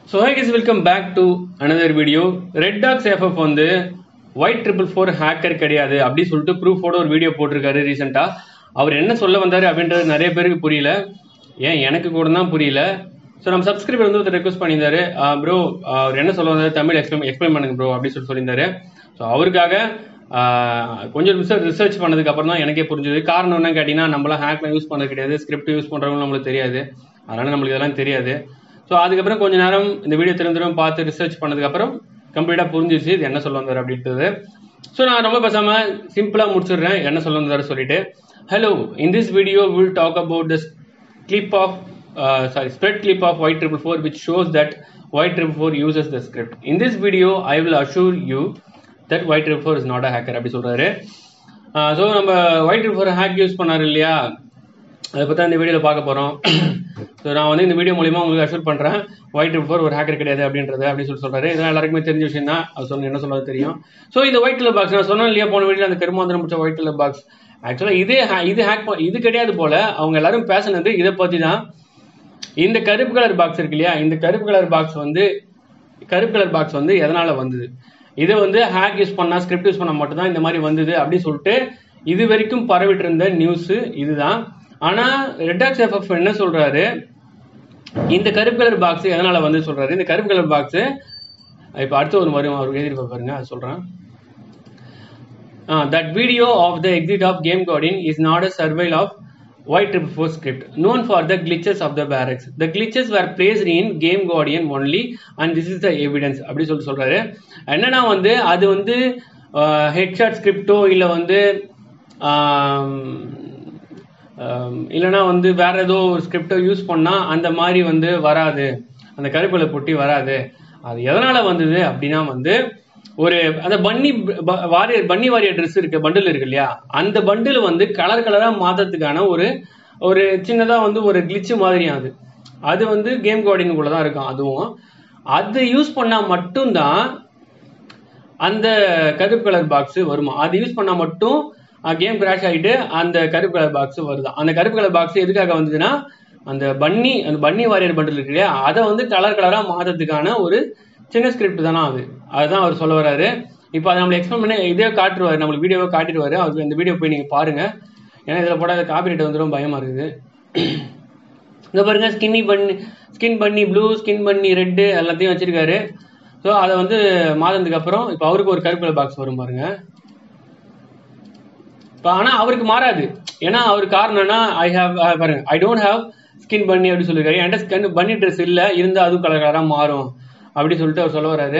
So hi guys, welcome back to another video. redox FF வந்து Y444 hacker கிடையாது அப்படி சொல்லிட்டு ப்ரூஃபோட ஒரு வீடியோ போட்டிருக்காரு ரீசெண்டா. அவர் என்ன சொல்ல வந்தாரு அப்படின்றது நிறைய பேருக்கு புரியல, ஏன் எனக்கு கூட தான் புரியல. ஸோ நம்ம சப்ஸ்கிரைபர் வந்து ஒரு ரெக்வஸ்ட் பண்ணியிருந்தாரு, ப்ரோ அவர் என்ன சொல்ல வந்தாரு தமிழ் எக்ஸ்பிளைன் பண்ணுங்க ப்ரோ அப்படி சொல்லியிருந்தாரு. ஸோ அவருக்காக கொஞ்சம் ரிசர்ச் பண்ணதுக்கு அப்புறம் தான் எனக்கே புரிஞ்சது. காரணம் என்ன கேட்டீங்கன்னா, நம்மளாம் ஹேக்லாம் யூஸ் பண்ணது கிடையாது, ஸ்கிரிப்ட் யூஸ் பண்ணுறவங்களும் நம்மளுக்கு தெரியாது, அதனால நம்மளுக்கு இதெல்லாம் தெரியாது. ஸோ அதுக்கப்புறம் கொஞ்ச நேரம் இந்த வீடியோ திரும்ப பார்த்து ரிசர்ச் பண்ணதுக்கப்புறம் கம்ப்ளீட்டாக புரிஞ்சிச்சு இது என்ன சொல்ல வந்தார் அப்படின்றது. ஸோ நான் ரொம்ப பேசாமல் சிம்பிளாக முடிச்சிடுறேன் என்ன சொல்ல வந்தார் சொல்லிட்டு. Hello, in this video will talk about the spread clip of Y444 which shows that Y444 uses the script. In this video, I will assure you that Y444 is not a hacker அப்படி சொல்றாரு. So நம்ம Y444 hack use பண்ணாரு இல்லையா, அதை பற்றி இந்த வீடியோவில் பார்க்க போகிறோம். ஸோ நான் வந்து இந்த வீடியோ மூலிமா உங்களுக்கு அஷ்யூர் பண்ணுறேன் Y444 ஒரு ஹேக்கர் கிடையாது அப்படின்றது அப்படின்னு சொல்கிறாரு. இதெல்லாம் எல்லாருக்குமே தெரிஞ்ச விஷயம் தான், அது என்ன சொல்றது தெரியும். ஸோ இந்த ஒயிட் கலர் பாக்ஸ் நான் சொன்னேன் இல்லையா போன வீடியோவில், அந்த கருமாந்திரம் முடிச்ச ஒயிட் கலர் பாக்ஸ் ஆக்சுவலாக இது கிடையாது போல. அவங்க எல்லாரும் பேசுனது இதை பற்றி தான். இந்த கருப்பு கலர் பாக்ஸ் இருக்கு இல்லையா, இந்த கருப்பு கலர் பாக்ஸ் வந்து எதனால வந்தது, இதை வந்து ஹேக் யூஸ் பண்ணா ஸ்கிரிப்ட் யூஸ் பண்ண மட்டும்தான் இந்த மாதிரி வந்தது அப்படின்னு சொல்லிட்டு இது வரைக்கும் பரவிட்டு இருந்த நியூஸ் இதுதான். ஆனா redox FF என்ன சொல்றாரு, இந்த கருப்பு கலர் பாக்ஸ் எதனால வந்து சொல்றாரு. இந்த கருப்பு கலர் பாக்ஸ் இப்ப அடுத்த ஒரு வரும் அவர் எழுதி பாருங்க, அது சொல்றேன். That video of the exit of Game Guardian is not a survival of Y444 script known for the glitches of the barracks. The glitches were placed in Game Guardian only and this is the evidence அப்படி சொல்றாரு. என்னன்னா வந்து அது வந்து headshot ஸ்கிரிப்டோ இல்லை வந்து இல்லைனா வந்து வேற ஏதோ ஒரு ஸ்கிரிப்டோ யூஸ் பண்ணா அந்த மாதிரி வந்து வராது, அந்த கருப்புகளை பொட்டி வராது. அது எதனால வந்தது அப்படின்னா வந்து ஒரு அந்த பன்னி வாரியர் ட்ரெஸ் இருக்கு, பண்டில் இருக்கு இல்லையா, அந்த பண்டில் வந்து கலரா மாத்ததுக்கான ஒரு சின்னதா வந்து ஒரு கிளிச் மாதிரி அது வந்து கேம் கார்டினுக்குள்ள தான் இருக்கும். அதுவும் அது யூஸ் பண்ணா மட்டும்தான் அந்த கருப்பு கலர் பாக்ஸ் வருமா, அது யூஸ் பண்ணா மட்டும் கேம் கிராஷ் ஆகிட்டு அந்த கருப்பு கலர் பாக்ஸ் வருதான். அந்த கருப்பு கலர் பாக்ஸ் எதுக்காக வந்ததுன்னா, அந்த பன்னி வாரியர் பண்டில் இருக்கு இல்லையா, அதை வந்து கலரா மாத்ததுக்கான ஒரு சின்ன ஸ்கிரிப்ட் தானே அதுதான் அவர் சொல்ல வர்றாரு. இப்போ அதை நம்மளுக்கு எக்ஸ்பிளைன் பண்ணி இதே காட்டுருவாரு, நம்மளுக்கு வீடியோவை காட்டிடுவாரு. அவருக்கு இந்த வீடியோ போய் நீங்க பாருங்க, ஏன்னா இதில் போட காப்பிரைட் வந்துடும், பயமா இருக்குது. இதை பாருங்க, ஸ்கின் பண்ணி ப்ளூ, ஸ்கின் பண்ணி ரெட்டு எல்லாத்தையும் வச்சிருக்காரு. ஸோ அதை வந்து மாதத்துக்கு அப்புறம் இப்போ அவருக்கு ஒரு கருப்பு கலர் பாக்ஸ் வரும் பாருங்க. இப்போ ஆனால் அவருக்கு மாறாது, ஏன்னா அவருக்கு காரணம்னா பாருங்க, ஐ டோன்ட் ஹாவ் ஸ்கின் பண்ணி அப்படி சொல்லியிருக்காரு. என்கிட்ட ஸ்கின் பண்ணி ட்ரெஸ் இல்லை, இருந்தால் அதுவும் கலராக மாறும் அப்படி சொல்லிட்டு அவர் சொல்ல வர்றாரு.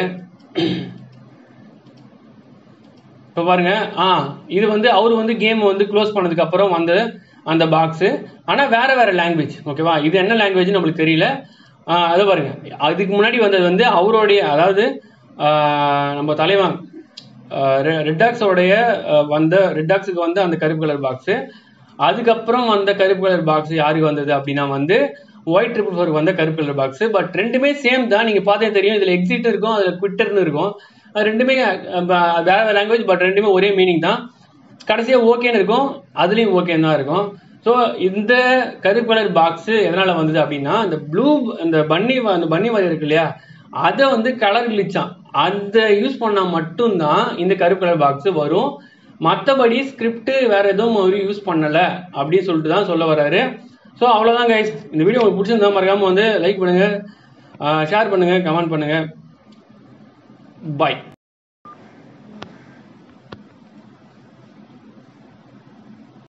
இப்போ பாருங்க, இது வந்து அவர் வந்து கேம் வந்து க்ளோஸ் பண்ணதுக்கு அப்புறம் வந்து அந்த பாக்ஸ், ஆனால் வேற லாங்குவேஜ். ஓகேவா, இது என்ன லாங்குவேஜ் நம்மளுக்கு தெரியல. அதை பாருங்க, அதுக்கு முன்னாடி வந்தது வந்து அவருடைய, அதாவது நம்ம தலைவன் ரெடாக்ஸோடைய ரெடாக்ஸுக்கு வந்து அந்த கருப்பு கலர் பாக்ஸ். அதுக்கப்புறம் அந்த கருப்பு கலர் பாக்ஸ் யாருக்கு வந்தது அப்படின்னா வந்து Y444 வந்த கருப்பு கலர் பாக்ஸ். பட் ரெண்டுமே சேம் தான், நீங்க பார்த்தே தெரியும். இதுல எக்ஸிட் இருக்கும், அதுல குவிட்டர்னு இருக்கும். ரெண்டுமே வேற லாங்குவேஜ், பட் ரெண்டுமே ஒரே மீனிங் தான். கடைசியா ஓகேன்னு இருக்கும், அதுலயும் ஓகேன்னு தான் இருக்கும். ஸோ இந்த கருப்பு கலர் பாக்ஸ் எதனால வந்தது அப்படின்னா, அந்த ப்ளூ அந்த பன்னி மாதிரி இருக்கு இல்லையா, அதை வந்து கலர் கிளிச்சான், அந்த யூஸ் பண்ணா மட்டும்தான் இந்த கருப்பு கலர் பாக்ஸ் வரும். மற்றபடி ஸ்கிரிப்ட் வேற எதுவும் அவர் யூஸ் பண்ணல அப்படின்னு சொல்லிட்டு தான் சொல்ல வர்றாரு. ஸோ அவ்வளோதான் கைஸ். இந்த வீடியோ உங்களுக்கு பிடிச்சிருந்தா மறக்காம வந்து லைக் பண்ணுங்க, ஷேர் பண்ணுங்க, கமெண்ட் பண்ணுங்க. பாய்.